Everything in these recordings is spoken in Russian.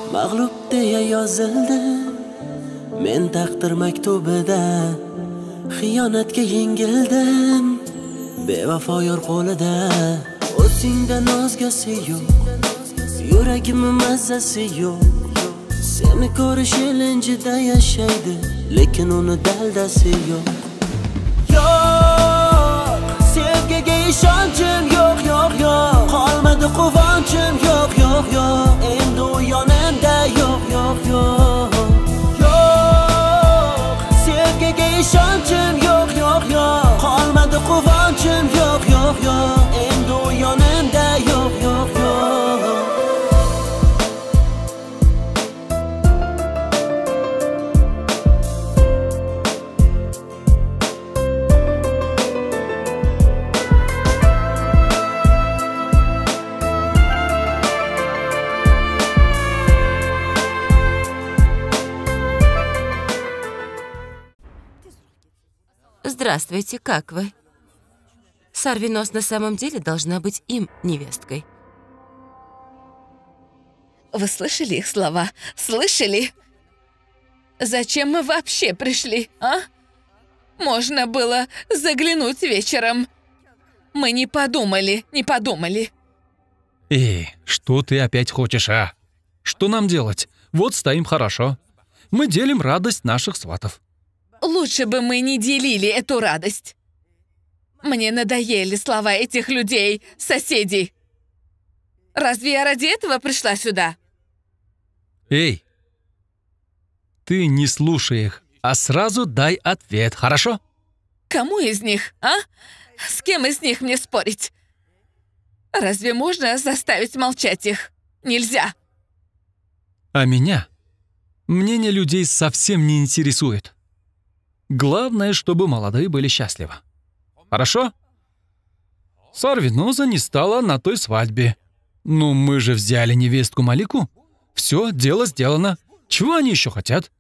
Mag'lub deya yozildi men taqdir maktubida. Xiyonatga yengildim bevafo yor qo'lida. O'zingdan o'zgasi yo'q, yuragimning mazzasi yo'q. Seni ko'rish ilinjida yashaydi, lekin uni daldasi yo'q. Yo'q, sevgiga ishonchim yo'q, yo'q, yo'q. Qolmadi quvonchim yo'q, yo'q, yo'q. Endi u yonimda yo'q, yo'q, yo'q. Yo'q, sevgiga ishonchim yo'q, yo'q, yo'q. Qolmadi quvonchim yo'q, yo'q, yo'q. Endi u yonimda yo'q, yo'q, yo'q. Здравствуйте, как вы? Сарвинос на самом деле должна быть им невесткой. Вы слышали их слова? Слышали? Зачем мы вообще пришли, а? Можно было заглянуть вечером. Мы не подумали, не подумали. Эй, что ты опять хочешь, а? Что нам делать? Вот стоим хорошо. Мы делим радость наших сватов. Лучше бы мы не делили эту радость. Мне надоели слова этих людей, соседей. Разве я ради этого пришла сюда? Эй, ты не слушай их, а сразу дай ответ, хорошо? Кому из них, а? С кем из них мне спорить? Разве можно заставить молчать их? Нельзя. А меня? Мнение людей совсем не интересует. Главное, чтобы молодые были счастливы. Хорошо? Сарвиноза не стала на той свадьбе. Ну, мы же взяли невестку Малику. Все, дело сделано. Чего они еще хотят?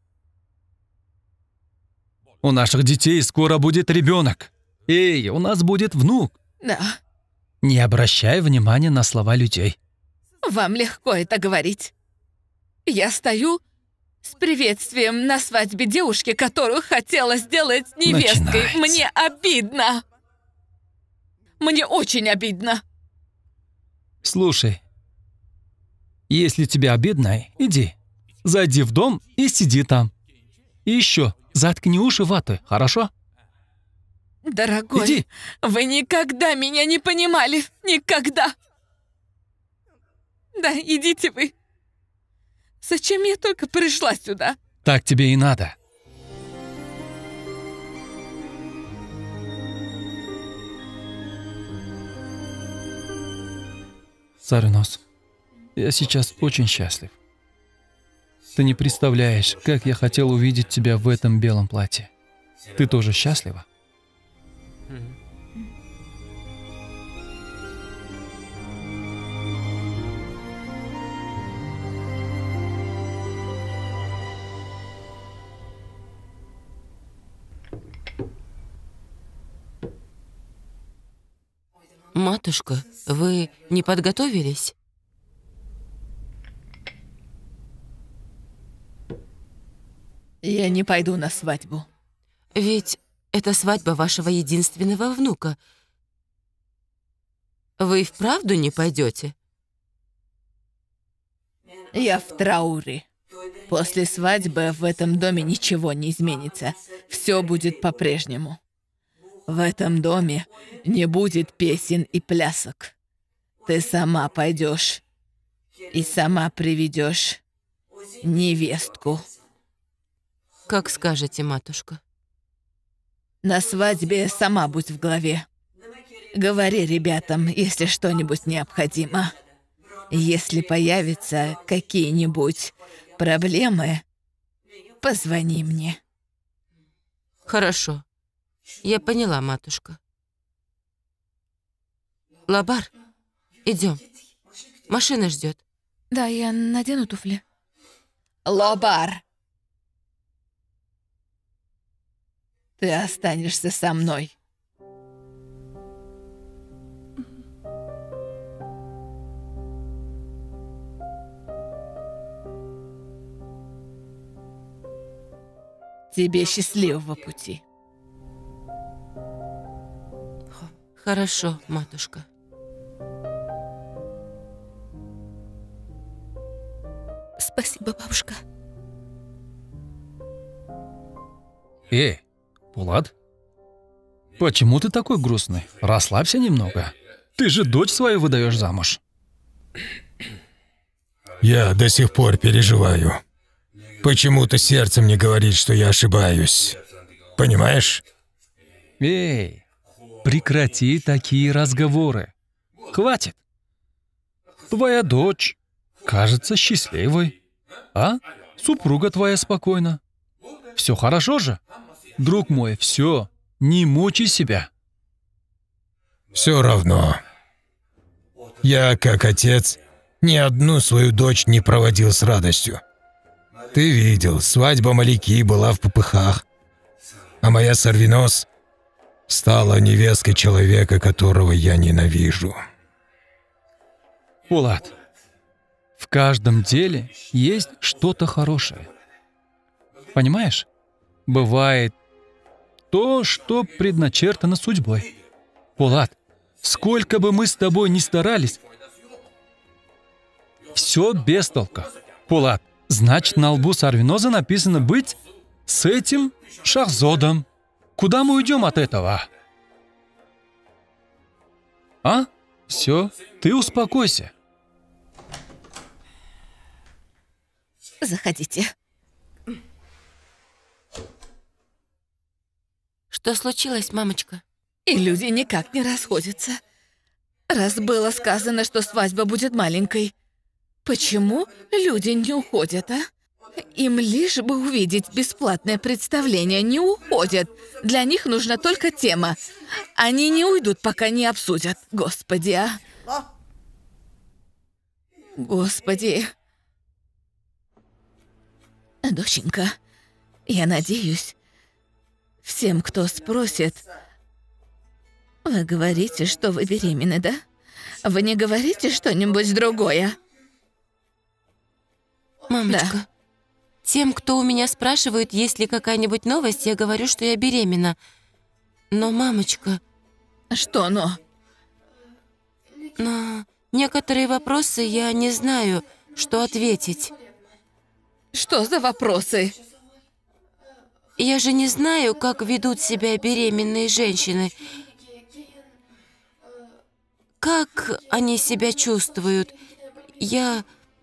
У наших детей скоро будет ребенок. Эй, у нас будет внук. Да. Не обращай внимания на слова людей. Вам легко это говорить. Я стою с приветствием на свадьбе девушки, которую хотела сделать невесткой. Начинается. Мне обидно. Мне очень обидно. Слушай, если тебе обидно, иди. Зайди в дом и сиди там. И еще, заткни уши ватой, хорошо? Дорогой, Иди. вы никогда меня не понимали. Никогда. Да, идите вы. Зачем я только пришла сюда? Так тебе и надо. Сарвинос, я сейчас очень счастлив. Ты не представляешь, как я хотел увидеть тебя в этом белом платье. Ты тоже счастлива? Матушка, вы не подготовились? Я не пойду на свадьбу. Ведь это свадьба вашего единственного внука. Вы вправду не пойдете? Я в трауре. После свадьбы в этом доме ничего не изменится. Все будет по-прежнему. В этом доме не будет песен и плясок. Ты сама пойдешь и сама приведешь невестку. Как скажете, матушка. На свадьбе сама будь в главе. Говори ребятам, если что-нибудь необходимо. Если появятся какие-нибудь проблемы, позвони мне. Хорошо. Я поняла, матушка. Лабар, идем. Машина ждет. Да, я надену туфли. Лобар! Ты останешься со мной. Тебе счастливого пути. Хорошо, матушка. Спасибо, бабушка. Пулат, почему ты такой грустный? Расслабься немного. Ты же дочь свою выдаешь замуж. Я до сих пор переживаю. Почему-то сердце мне говорит, что я ошибаюсь. Понимаешь? Прекрати такие разговоры. Хватит. Твоя дочь кажется счастливой. А? Супруга твоя спокойна. Все хорошо же? Друг мой, все. Не мучай себя. Все равно. Я, как отец, ни одну свою дочь не проводил с радостью. Ты видел, свадьба Малики была в попыхах, а моя Сарвинос стала невесткой человека, которого я ненавижу. Пулат, в каждом деле есть что-то хорошее. Понимаешь? Бывает то, что предначертано судьбой. Пулат, сколько бы мы с тобой ни старались, все без толка. Пулат, значит, на лбу Сарвиноза написано быть с этим Шахзодом. Куда мы уйдем от этого? А? Все, ты успокойся. Заходите. Что случилось, мамочка? И люди никак не расходятся. Раз было сказано, что свадьба будет маленькой, почему люди не уходят, а? Им лишь бы увидеть бесплатное представление, не уходят. Для них нужна только тема. Они не уйдут, пока не обсудят. Господи, а? Господи. Доченька, я надеюсь, всем, кто спросит, вы говорите, что вы беременны, да? Вы не говорите что-нибудь другое? Мамочка, Да. тем, кто у меня спрашивает, есть ли какая-нибудь новость, я говорю, что я беременна. Но, мамочка, Что но? на некоторые вопросы я не знаю, что ответить. Что за вопросы? Я же не знаю, как ведут себя беременные женщины. Как они себя чувствуют? Я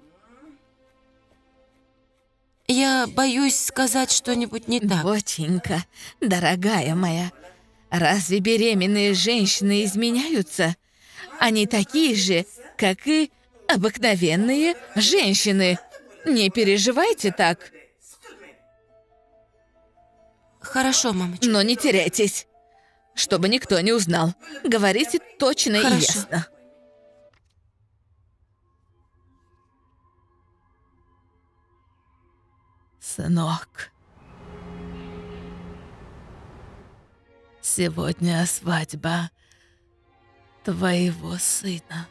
боюсь сказать что-нибудь не так. Доченька, дорогая моя, разве беременные женщины изменяются? Они такие же, как и обыкновенные женщины. Не переживайте так, Хорошо, мамочка. но не теряйтесь, чтобы никто не узнал. Говорите точно и Хорошо. ясно. Сынок, сегодня свадьба твоего сына.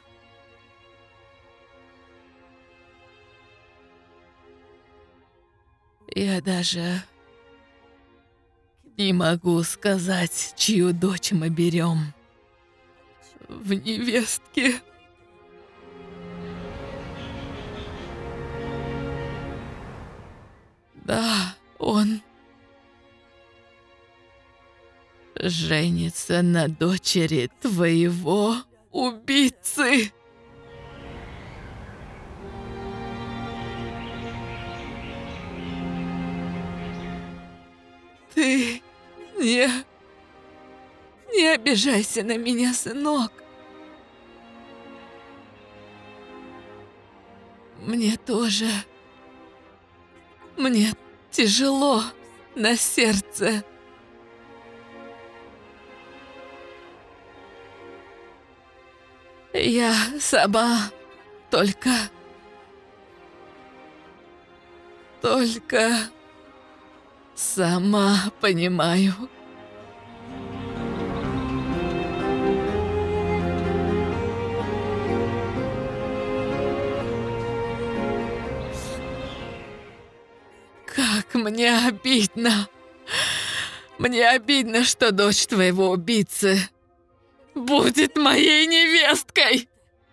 Я даже не могу сказать, чью дочь мы берем в невестки. Да, он женится на дочери твоего убийцы. Ты не обижайся на меня, сынок. Мне тоже. Мне тяжело на сердце. Я сама только сама понимаю. Как мне обидно. Мне обидно, что дочь твоего убийцы будет моей невесткой.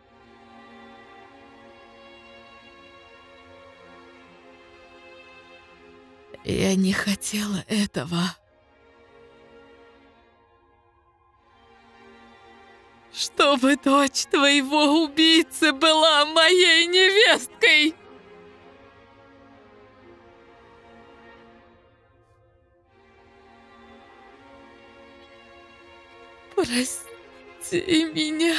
Я не хотела этого. Чтобы дочь твоего убийцы была моей невесткой. Прости меня.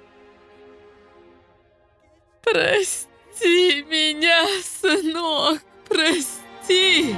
Прости меня, сынок. Прости.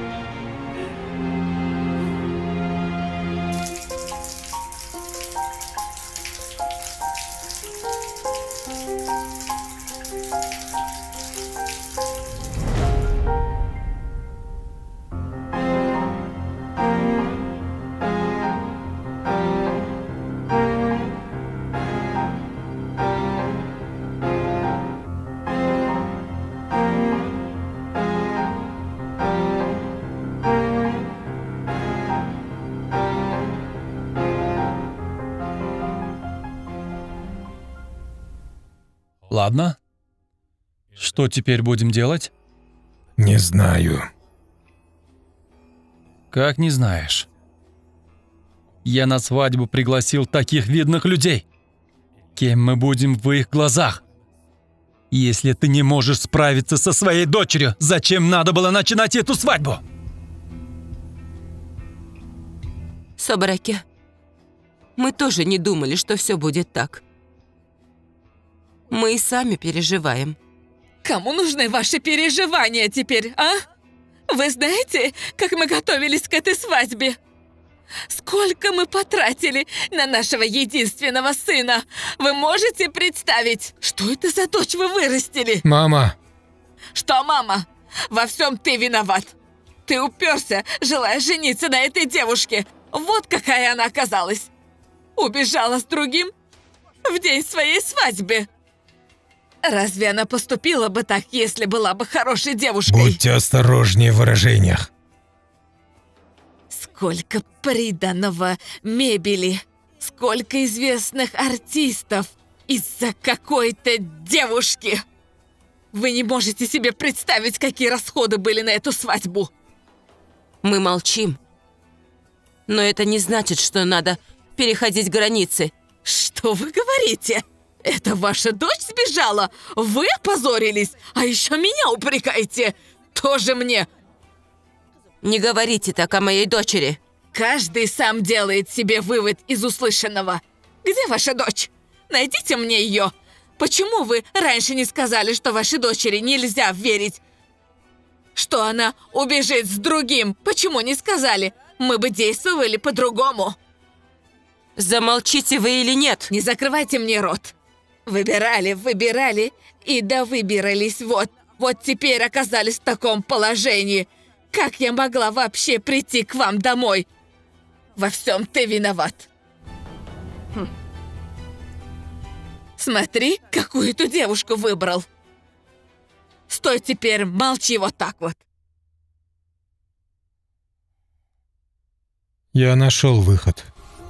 Ладно. Что теперь будем делать? Не знаю. Как не знаешь? Я на свадьбу пригласил таких видных людей. Кем мы будем в их глазах? Если ты не можешь справиться со своей дочерью, зачем надо было начинать эту свадьбу? Собраки, мы тоже не думали, что все будет так. Мы и сами переживаем. Кому нужны ваши переживания теперь, а? Вы знаете, как мы готовились к этой свадьбе? Сколько мы потратили на нашего единственного сына? Вы можете представить, что это за дочь вы вырастили? Мама! Что, мама? Во всем ты виноват. Ты уперся, желая жениться на этой девушке. Вот какая она оказалась. Убежала с другим в день своей свадьбы. Разве она поступила бы так, если была бы хорошей девушкой? Будьте осторожнее в выражениях. Сколько приданного мебели, сколько известных артистов из-за какой-то девушки. Вы не можете себе представить, какие расходы были на эту свадьбу. Мы молчим. Но это не значит, что надо переходить границы. Что вы говорите? Это ваша дочь сбежала? Вы опозорились? А еще меня упрекаете? Тоже мне. Не говорите так о моей дочери. Каждый сам делает себе вывод из услышанного. Где ваша дочь? Найдите мне ее. Почему вы раньше не сказали, что вашей дочери нельзя верить? Что она убежит с другим? Почему не сказали? Мы бы действовали по-другому. Замолчите вы или нет? Не закрывайте мне рот. Выбирали и довыбирались. Вот теперь оказались в таком положении. Как я могла вообще прийти к вам домой? Во всем ты виноват. Смотри, какую ты девушку выбрал. Стой теперь, молчи вот так вот. Я нашел выход.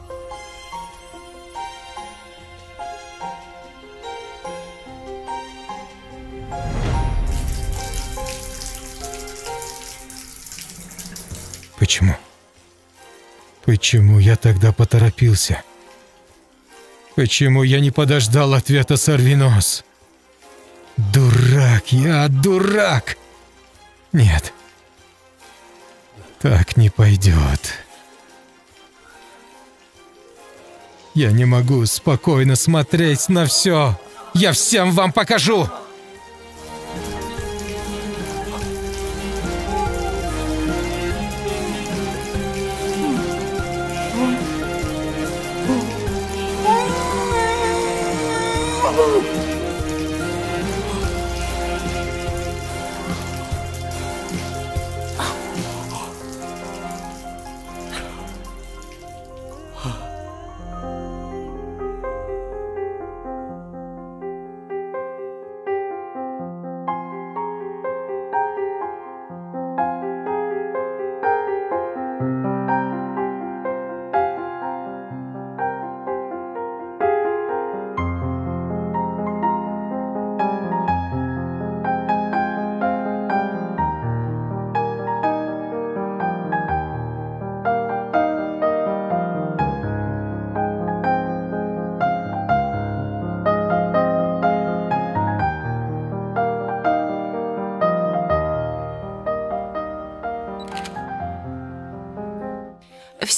Почему? Почему я тогда поторопился? Почему я не подождал ответа Сорвинос? Дурак, я дурак! Нет. Так не пойдет. Я не могу спокойно смотреть на все. Я всем вам покажу!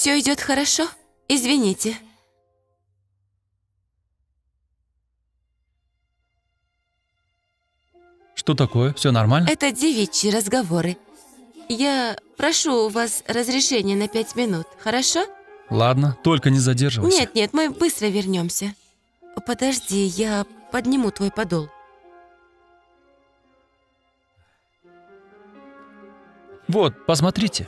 Все идет хорошо? Извините. Что такое? Все нормально? Это девичьи разговоры. Я прошу у вас разрешения на 5 минут, хорошо? Ладно, только не задерживайся. Нет, мы быстро вернемся. Подожди, я подниму твой подол. Вот, посмотрите.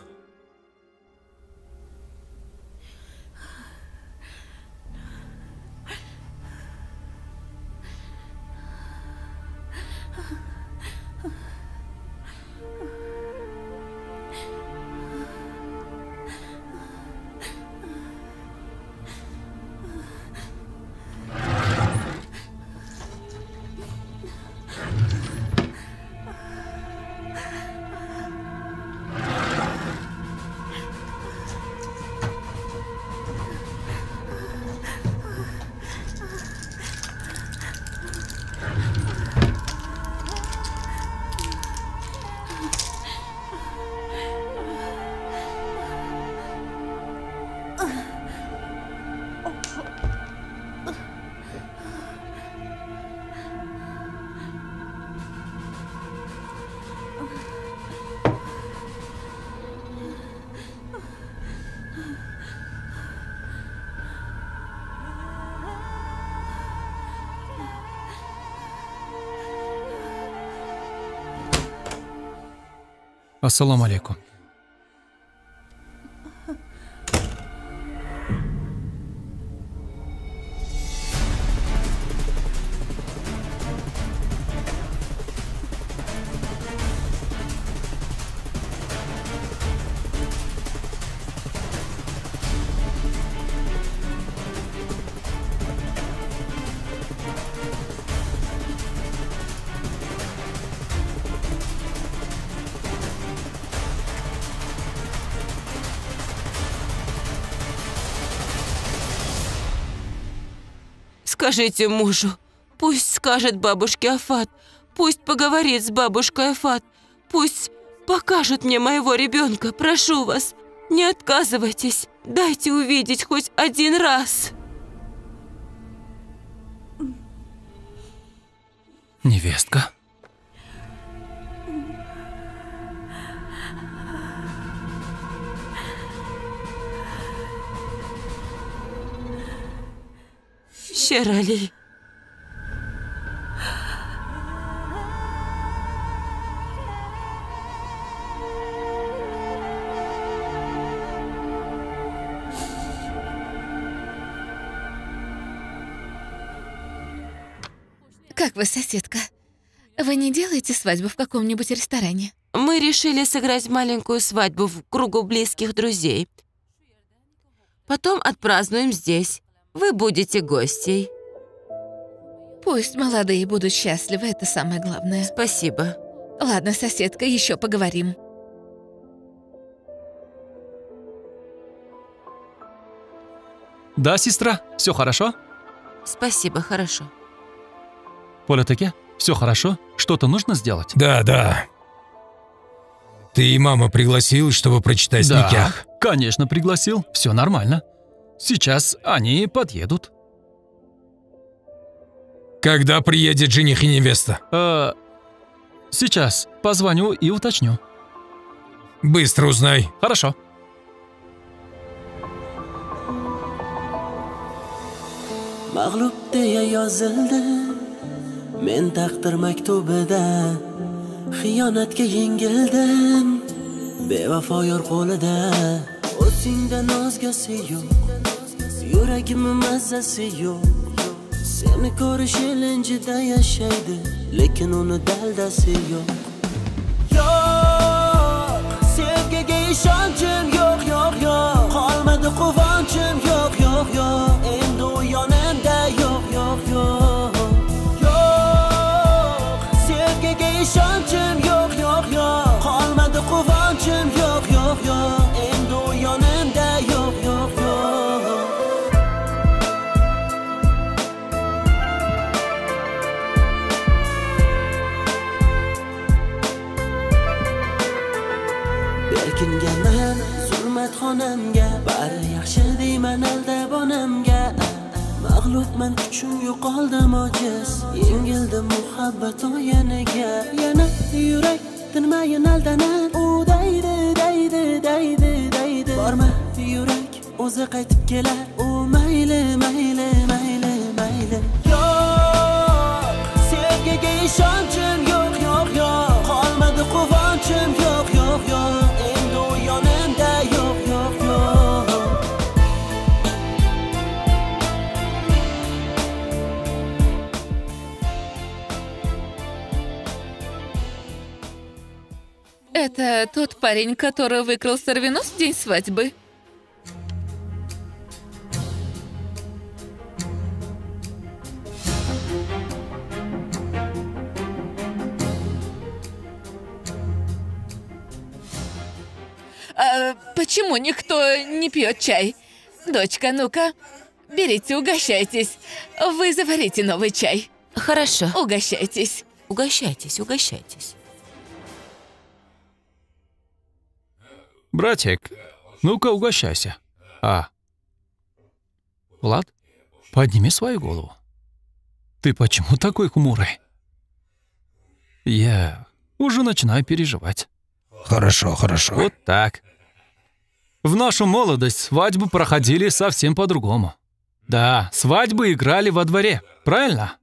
Ассаламу алейкум. Скажите мужу, пусть скажет бабушке Афат, пусть поговорит с бабушкой Афат, пусть покажет мне моего ребенка, прошу вас. Не отказывайтесь, дайте увидеть хоть один раз. Невестка? Шерали. Как вы, соседка? Вы не делаете свадьбу в каком-нибудь ресторане? Мы решили сыграть маленькую свадьбу в кругу близких друзей. Потом отпразднуем здесь. Вы будете гостей. Пусть молодые будут счастливы, это самое главное. Спасибо. Ладно, соседка, еще поговорим. Да, сестра, все хорошо? Спасибо, хорошо. Политеке, все хорошо? Что-то нужно сделать? Да. Ты мама пригласил, чтобы прочитать Да, никях? конечно, пригласил. Все нормально. Сейчас они подъедут. Когда приедет жених и невеста? Сейчас позвоню и уточню. Быстро узнай. Хорошо. Mag'lub deya yozildi men taqdir maktubida xiyonatga yengildim bevafo yor qo'lida o'zingda nozgasi yo'q yuragim mazzasi yo'q seni ko'rish ilinjida yashaydi lekin uni daldasi yo'q yo'q sevgiga ishonchim yo'q qolmadi quvonchim yo'q endi u yonimda yo'q sevgiga ishonchim yo'q qolmadi quvonchim yo'q endi u yonimda yo'q berkinganman onamga bari yaxshi deyman aldabonamga mag'lubman kuchim yo'qoldim ojiz yengildim muhabbat o'yiniga yana yurak tinmayin aldanar u daydi daydi daydi daydi borma yurak o'zi qaytib kelar u mayli mayli mayli mayli yo'q sevgiga ishonchim yo'q yo'q yo'q qolmadi quvonchim yo'q yo'q yo'q endi u yonimda yo'q yo'q yo'q Это тот парень, который выкрал сорвенос в день свадьбы? Почему никто не пьет чай? Дочка, ну-ка, берите, угощайтесь. Вы заварите новый чай. Хорошо. Угощайтесь. Угощайтесь, угощайтесь. Братик, ну-ка угощайся. Влад, подними свою голову. Ты почему такой хмурый? Я уже начинаю переживать. Хорошо, хорошо. Вот так. В нашу молодость свадьбы проходили совсем по-другому. Да, свадьбы играли во дворе, правильно?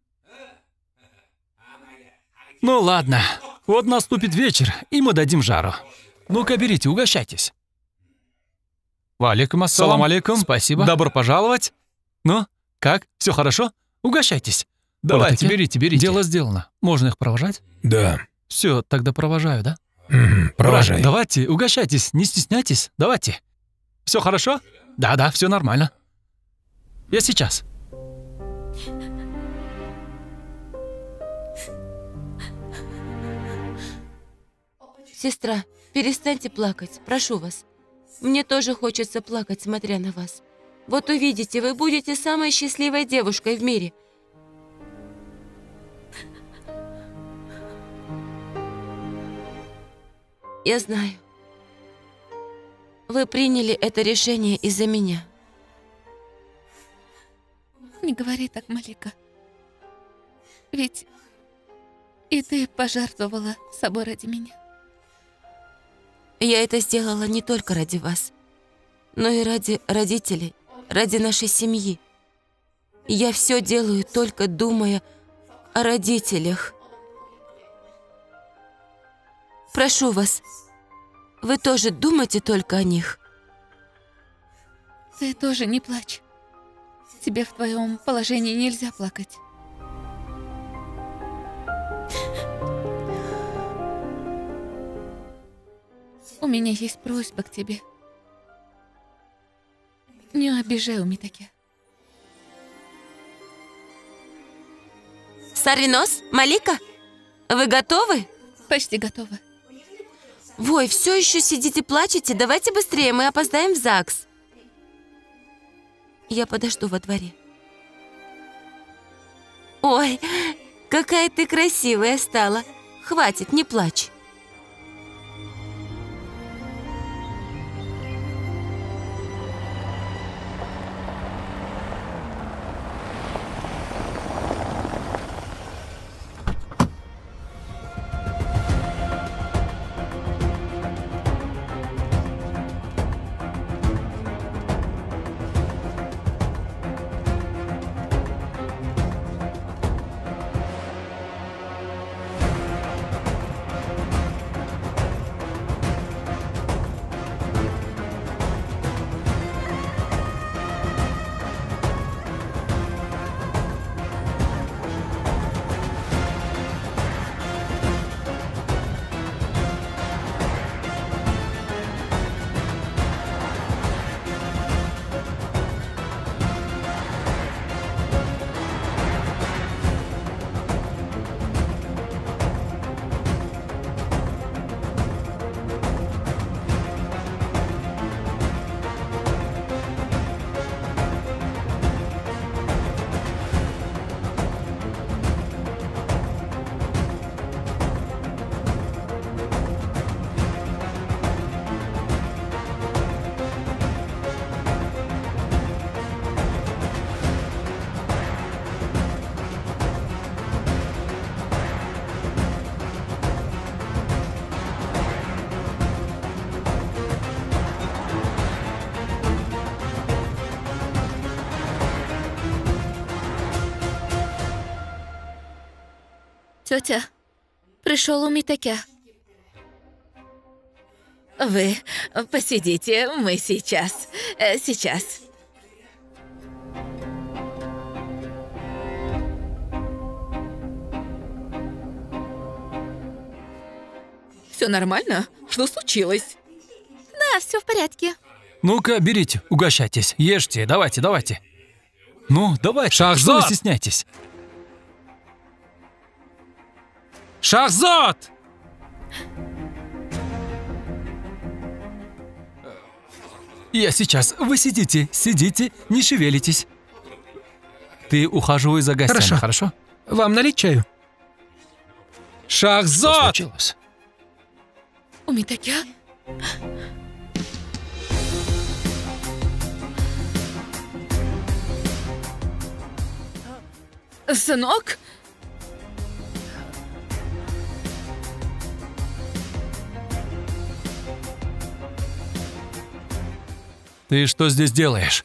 Ну ладно, вот наступит вечер, и мы дадим жару. Ну-ка, берите, угощайтесь. Валейкум ассалам. Салам алейкум. Спасибо. Добро пожаловать. Ну, как? Все хорошо? Угощайтесь. Давайте, берите, берите. Дело сделано. Можно их провожать? Да. Все, тогда провожаю, да? Провожай. Брат, давайте, угощайтесь, не стесняйтесь, давайте. Все хорошо? Да, все нормально. Я сейчас. Сестра, перестаньте плакать, прошу вас. Мне тоже хочется плакать, смотря на вас. Вот увидите, вы будете самой счастливой девушкой в мире. Я знаю. Вы приняли это решение из-за меня. Не говори так, Малика. Ведь и ты пожертвовала собой ради меня. Я это сделала не только ради вас, но и ради родителей, ради нашей семьи. Я все делаю, только думая о родителях. Прошу вас, вы тоже думайте только о них. Ты тоже не плачь. Тебе в твоем положении нельзя плакать. У меня есть просьба к тебе. Не обижай у Митаке. Сарвинос, Малика, вы готовы? Почти готова. Вой, все еще сидите, плачете? Давайте быстрее, мы опоздаем в ЗАГС. Я подожду во дворе. Ой, какая ты красивая стала. Хватит, не плачь. Тетя, пришел Умитаке. Вы посидите, мы сейчас. Сейчас. Все нормально? Что случилось? Да, все в порядке. Ну-ка, берите, угощайтесь, ешьте, давайте, давайте. Ну, давайте, что Шахзод! вы стесняетесь? Шахзод! Я сейчас. Вы сидите, не шевелитесь. Ты ухаживай за гостями, хорошо? Вам налить чаю? Что Шахзод! случилось? Умитаке? Сынок? Ты что здесь делаешь?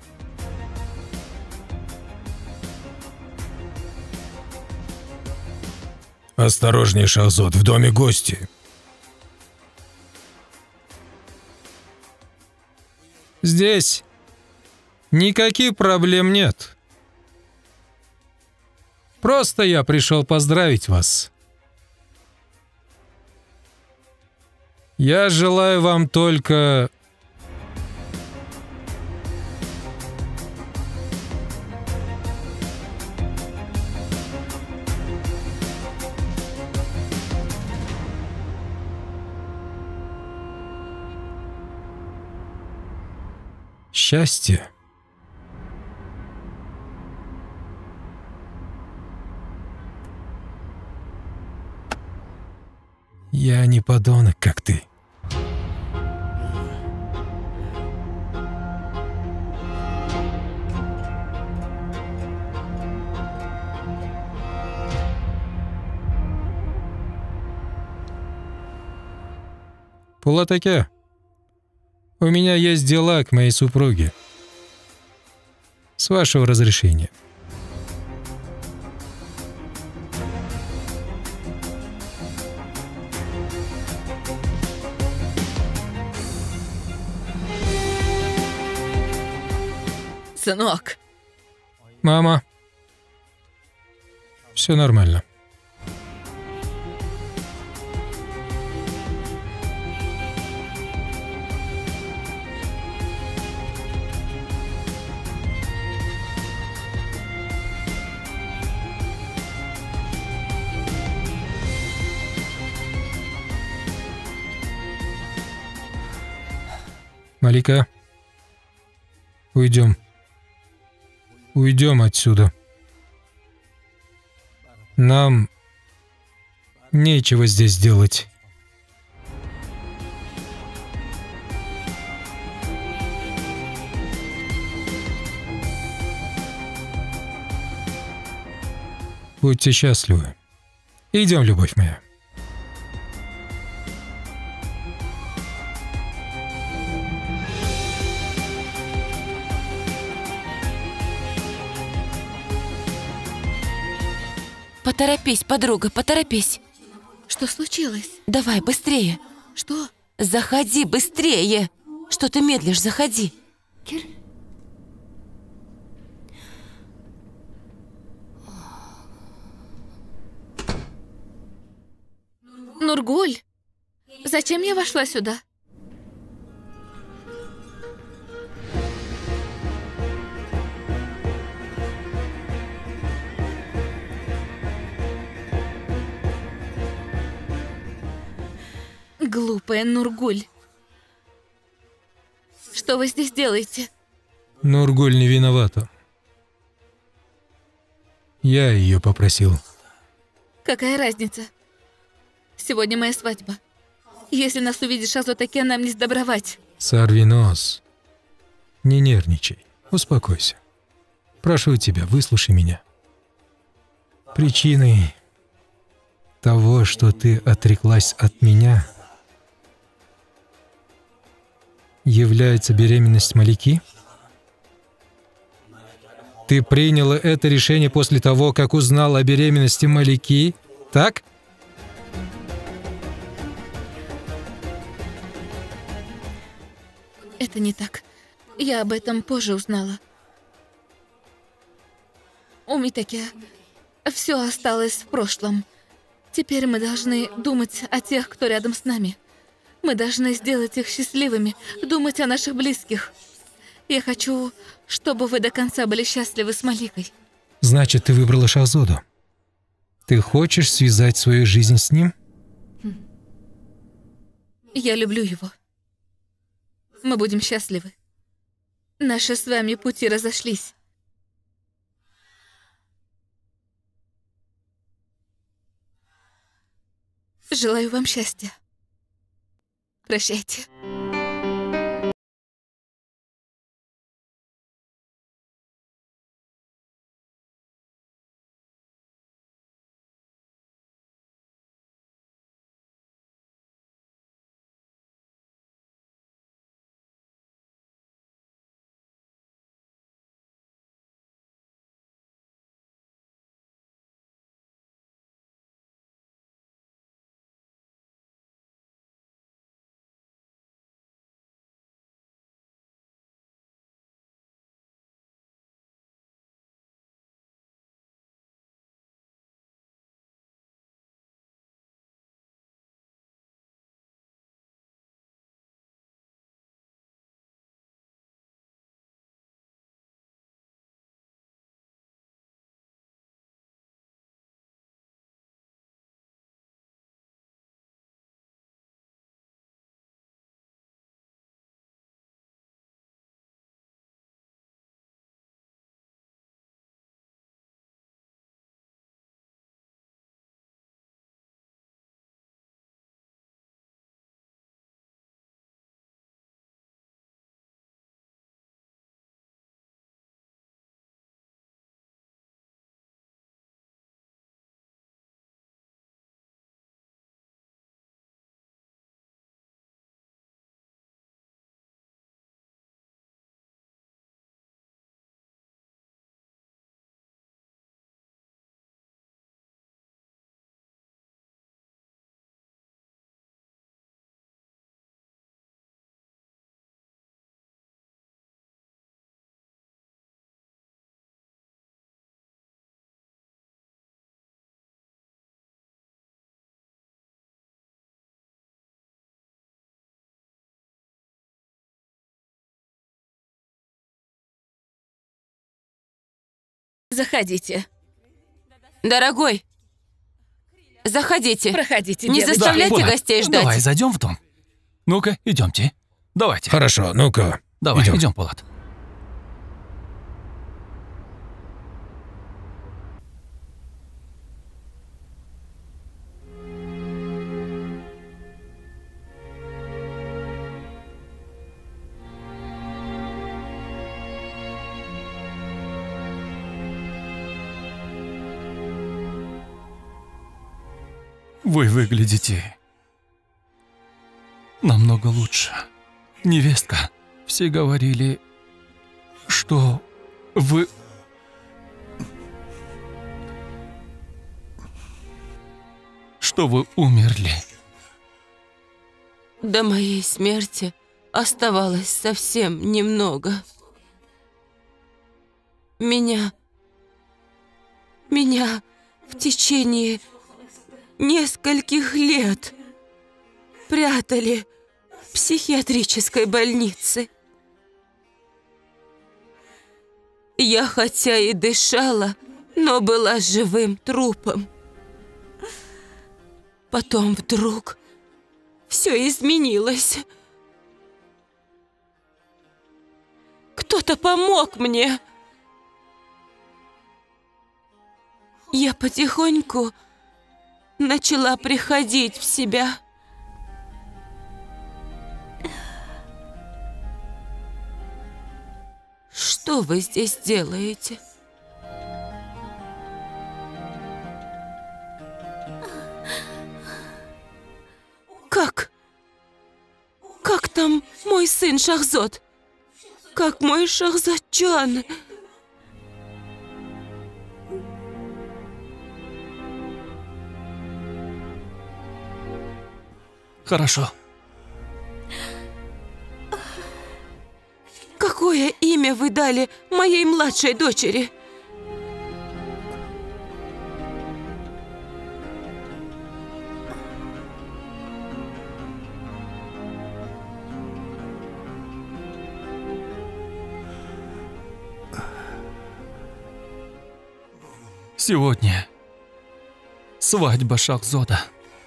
Осторожней, Шахзод, в доме гости. Здесь никаких проблем нет. Просто я пришел поздравить вас. Я желаю вам только... счастья. Я не подонок, как ты. Пулатаке, у меня есть дела к моей супруге. С вашего разрешения. Сынок. Мама, все нормально. Малика, уйдем. Уйдем отсюда. Нам нечего здесь делать. Будьте счастливы. Идем, любовь моя. Поторопись, подруга, поторопись. Что случилось? Давай, быстрее. Что? Заходи, быстрее. Что ты медлишь, заходи. Кир? Нургуль, зачем я вошла сюда? Глупая Нургуль. Что вы здесь делаете? Нургуль не виновата. Я ее попросил. Какая разница? Сегодня моя свадьба. Если нас увидит Шахзотаке, нам не сдобровать. Сарвинос, не нервничай, успокойся. Прошу тебя, выслушай меня. Причиной того, что ты отреклась от меня, является беременность Малики? Ты приняла это решение после того, как узнала о беременности Малики Так? Это не так. Я об этом позже узнала. У Митаки все осталось в прошлом. Теперь мы должны думать о тех, кто рядом с нами. Мы должны сделать их счастливыми, думать о наших близких. Я хочу, чтобы вы до конца были счастливы с Маликой. Значит, ты выбрала Шахзоду. Ты хочешь связать свою жизнь с ним? Я люблю его. Мы будем счастливы. Наши с вами пути разошлись. Желаю вам счастья. Прощайте. Заходите. Дорогой, заходите. Проходите, Не девочки. заставляйте Полат, гостей ждать. Давай, зайдем в дом. Ну-ка, идемте. Давайте. Хорошо, ну-ка. Давай, идем. идем, Полат. Вы выглядите намного лучше. Невестка, все говорили, что вы... что вы умерли. До моей смерти оставалось совсем немного. Меня в течение нескольких лет прятали в психиатрической больнице. Я хотя и дышала, но была живым трупом. Потом вдруг все изменилось. Кто-то помог мне. Я потихоньку начала приходить в себя. Что вы здесь делаете? Как там мой сын Шахзод? Как мой Шахзодчан? Хорошо. Какое имя вы дали моей младшей дочери? Сегодня свадьба Шахзода.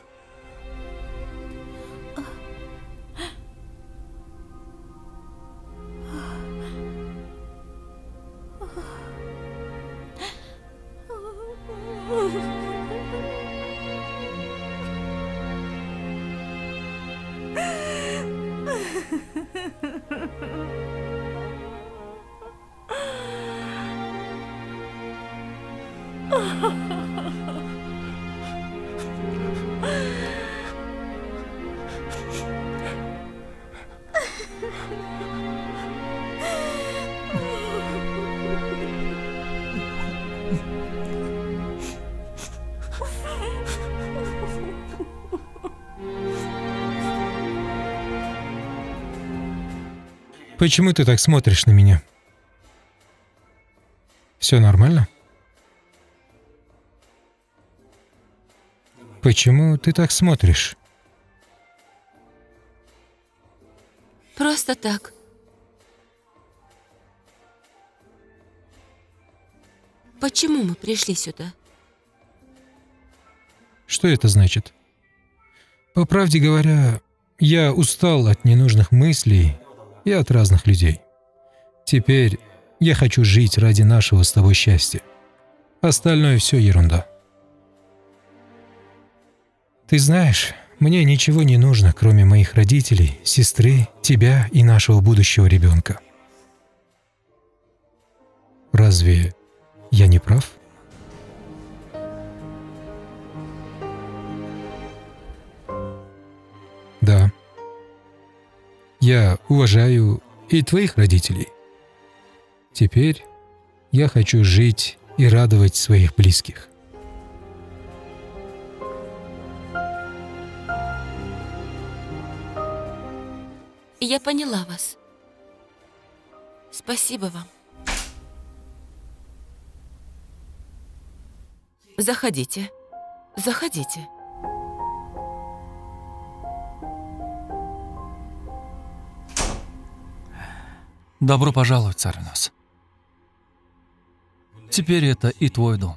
Почему ты так смотришь на меня? Все нормально? Почему ты так смотришь? Просто так. Почему мы пришли сюда? Что это значит? По правде говоря, я устал от ненужных мыслей и от разных людей. Теперь я хочу жить ради нашего с тобой счастья. Остальное все ерунда. Ты знаешь, мне ничего не нужно, кроме моих родителей, сестры, тебя и нашего будущего ребенка. Разве я не прав? Да. Я уважаю и твоих родителей. Теперь я хочу жить и радовать своих близких. Я поняла вас. Спасибо вам. Заходите. Заходите. Добро пожаловать, Сарвинос. Теперь это и твой дом.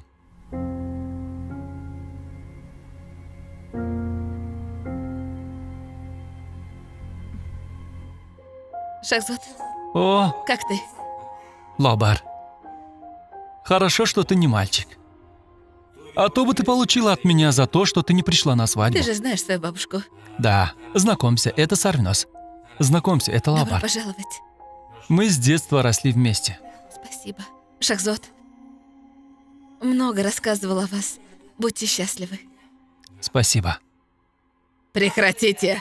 Шахзод, О, как ты? Лобар. Хорошо, что ты не мальчик. А то бы ты получила от меня за то, что ты не пришла на свадьбу. Ты же знаешь свою бабушку. Да, знакомься, это Сарвинос. Знакомься, это Добро Лобар. пожаловать. Мы с детства росли вместе. Спасибо. Шахзод, много рассказывала о вас. Будьте счастливы. Спасибо. Прекратите!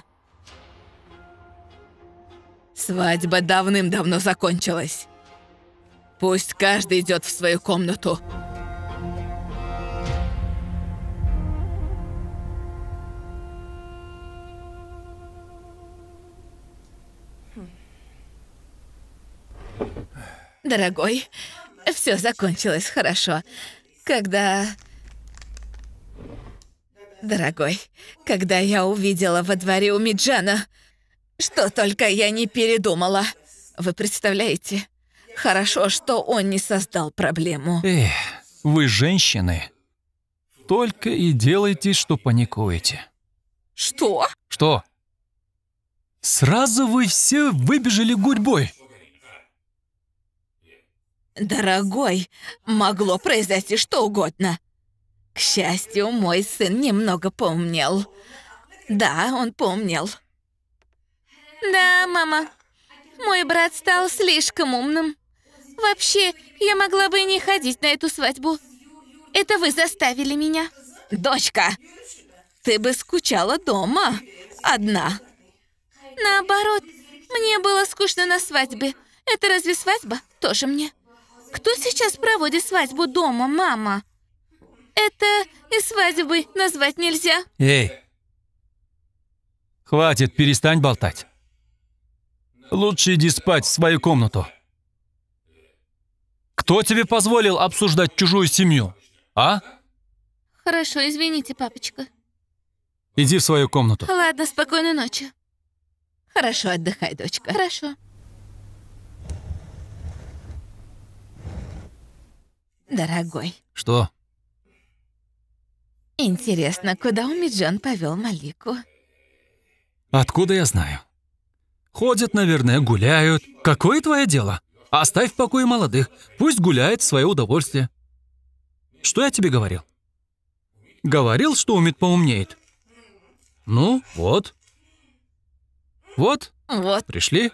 Свадьба давным-давно закончилась. Пусть каждый идет в свою комнату. Дорогой, все закончилось хорошо. Дорогой, когда я увидела во дворе у Миджана, что только я не передумала. Вы представляете? Хорошо, что он не создал проблему. Эх, вы женщины. Только и делайте, что паникуете. Что? Что? Сразу вы все выбежали гурьбой. Дорогой, могло произойти что угодно. К счастью, мой сын немного поумнел. Да, он поумнел. Да, мама. Мой брат стал слишком умным. Вообще, я могла бы и не ходить на эту свадьбу. Это вы заставили меня. Дочка, ты бы скучала дома, одна. Наоборот, мне было скучно на свадьбе. Это разве свадьба? Тоже мне. Кто сейчас проводит свадьбу дома, мама? Это и свадьбой назвать нельзя. Эй, Хватит, перестань болтать. Лучше иди спать в свою комнату. Кто тебе позволил обсуждать чужую семью, а? Хорошо, извините, папочка. Иди в свою комнату. Ладно, спокойной ночи. Хорошо, отдыхай, дочка. Хорошо. Дорогой, Что? интересно, куда Умиджон повел Малику? Откуда я знаю? Ходят, наверное, гуляют. Какое твое дело? Оставь в покое молодых. Пусть гуляет в свое удовольствие. Что я тебе говорил? Говорил, что Умид поумнеет. Ну, вот. Вот, Вот, пришли.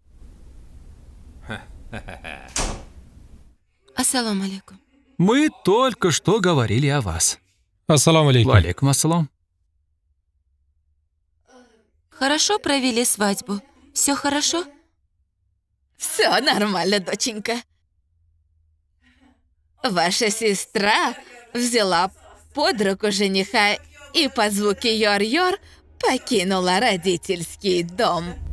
Ассалам алейкум. Мы только что говорили о вас. Ассаламу алейкум. Валейкум ассалам. Хорошо провели свадьбу? Все хорошо? все нормально, доченька. Ваша сестра взяла под руку жениха и по звуке йор-йор покинула родительский дом.